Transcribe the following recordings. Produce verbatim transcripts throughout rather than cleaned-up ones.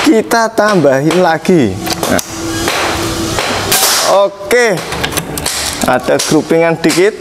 kita tambahin lagi. Nah. Oke, ada groupingan dikit.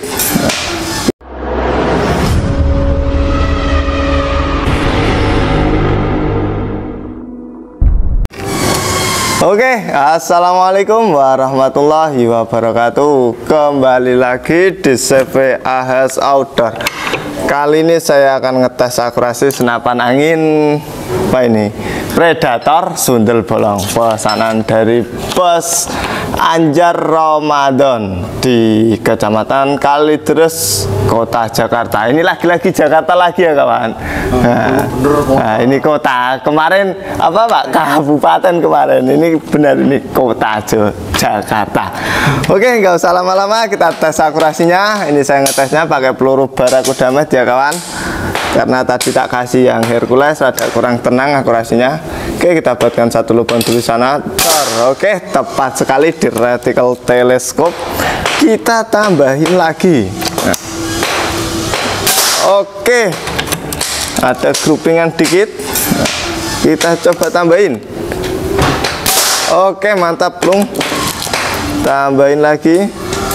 Oke, assalamualaikum warahmatullahi wabarakatuh. Kembali lagi di C V A H Outdoor. Kali ini saya akan ngetes akurasi senapan angin apa ini? Predator sundel bolong, pesanan dari Bos Anjar Ramadan di Kecamatan Kalideres, Kota Jakarta. Ini lagi-lagi Jakarta lagi ya kawan. Nah, nah ini kota. Kemarin apa Pak? Kabupaten kemarin. Ini benar ini kota Jakarta. Oke, nggak usah lama-lama, kita tes akurasinya. Ini saya ngetesnya pakai peluru Barakuda Med ya kawan. Karena tadi tak kasih yang Hercules, ada kurang tenang akurasinya. Oke, kita buatkan satu lubang dulu sana. Oke, tepat sekali di reticle teleskop. Kita tambahin lagi. Nah. Oke, ada groupingan dikit. Nah, kita coba tambahin. Oke, mantap Lung. Tambahin lagi.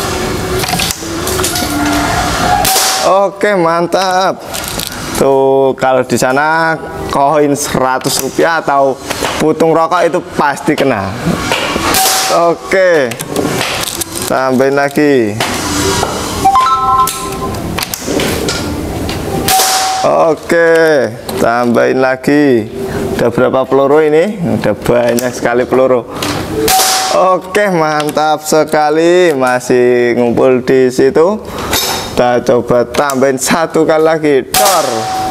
Oke, mantap. Tuh, kalau di sana koin seratus rupiah atau putung rokok itu pasti kena. Oke, tambahin lagi. Oke, tambahin lagi. Udah berapa peluru ini? Udah banyak sekali peluru. Oke, mantap sekali. Masih ngumpul di situ. Kita coba tambahin satu kali lagi. Dor.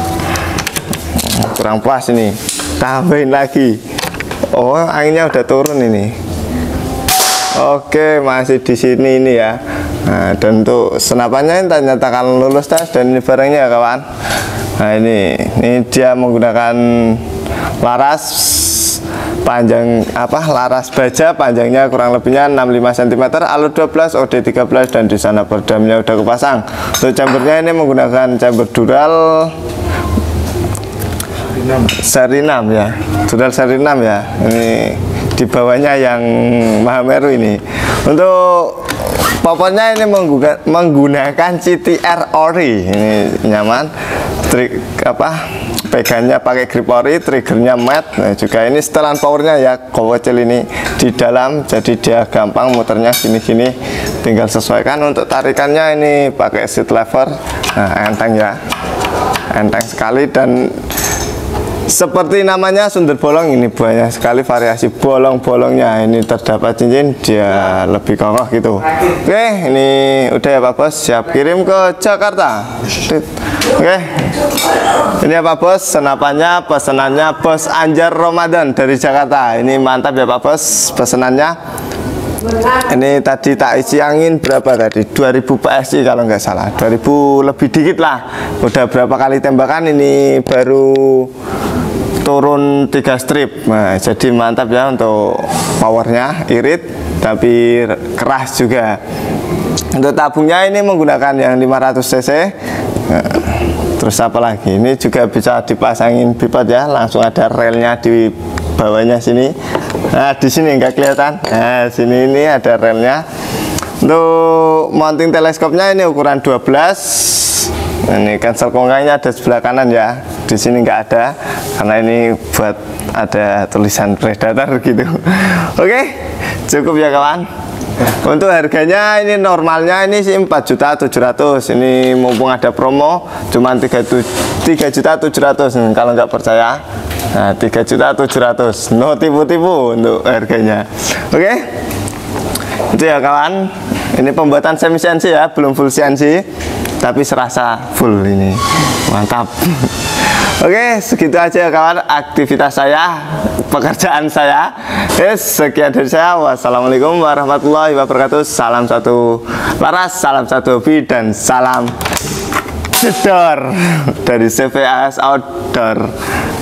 Kurang pas ini. Tambahin lagi. Oh, anginnya udah turun ini. Oke, masih di sini ini ya. Nah, dan untuk senapannya ini ternyata lulus tes, dan ini barangnya ya kawan. Nah, ini ini dia menggunakan laras panjang apa laras baja, panjangnya kurang lebihnya enam puluh lima sentimeter, alur dua belas, O D tiga belas, dan di sana peredamnya udah kepasang. Untuk chambernya ini menggunakan chamber dural seri enam ya, dural seri enam ya. Ini di bawahnya yang Mahameru ini. Untuk popotnya ini menggunakan C T R ori. Ini nyaman. Trik apa? Pegangnya pakai grip ori, triggernya matte. Nah, juga ini setelan powernya ya kowecel ini di dalam, jadi dia gampang muternya gini-gini, tinggal sesuaikan. Untuk tarikannya ini pakai seat lever. Nah, enteng ya, enteng sekali. Dan seperti namanya sundel bolong, ini banyak sekali variasi bolong-bolongnya. Ini terdapat cincin, dia lebih kokoh gitu. Oke, ini udah ya Pak Bos, siap kirim ke Jakarta. Oke, ini ya Pak Bos, senapannya, pesanannya Bos Anjar Ramadan dari Jakarta. Ini mantap ya Pak Bos, pesanannya. Ini tadi tak isi angin berapa tadi? dua ribu P S I kalau nggak salah, dua ribu lebih dikit lah. Udah berapa kali tembakan, ini baru turun tiga strip. Nah, jadi mantap ya untuk powernya, irit tapi keras juga. Untuk tabungnya ini menggunakan yang lima ratus cc. Nah, terus apa lagi? Ini juga bisa dipasangin bipod ya, langsung ada relnya di bawahnya sini. Nah, di sini nggak kelihatan. Nah, sini ini ada relnya. Untuk mounting teleskopnya ini ukuran dua belas. Ini cancel kongkangnya ada sebelah kanan ya. Di sini nggak ada karena ini buat ada tulisan Predator gitu. Oke, cukup ya kawan. Untuk harganya ini normalnya ini sih empat juta tujuh ratus. Ini mumpung ada promo cuma tiga juta tujuh ratus. Kalau nggak percaya, nah tiga juta tujuh ratus. No tipu-tipu untuk harganya. Oke, itu ya kawan. Ini pembuatan semi C N C ya, belum full C N C, tapi serasa full ini. Mantap. Oke, segitu aja ya kawan aktivitas saya, pekerjaan saya. Yes, sekian dari saya. Wassalamualaikum warahmatullahi wabarakatuh. Salam satu laras, salam satu hobi, dan salam jedor dari C V A H Outdoor.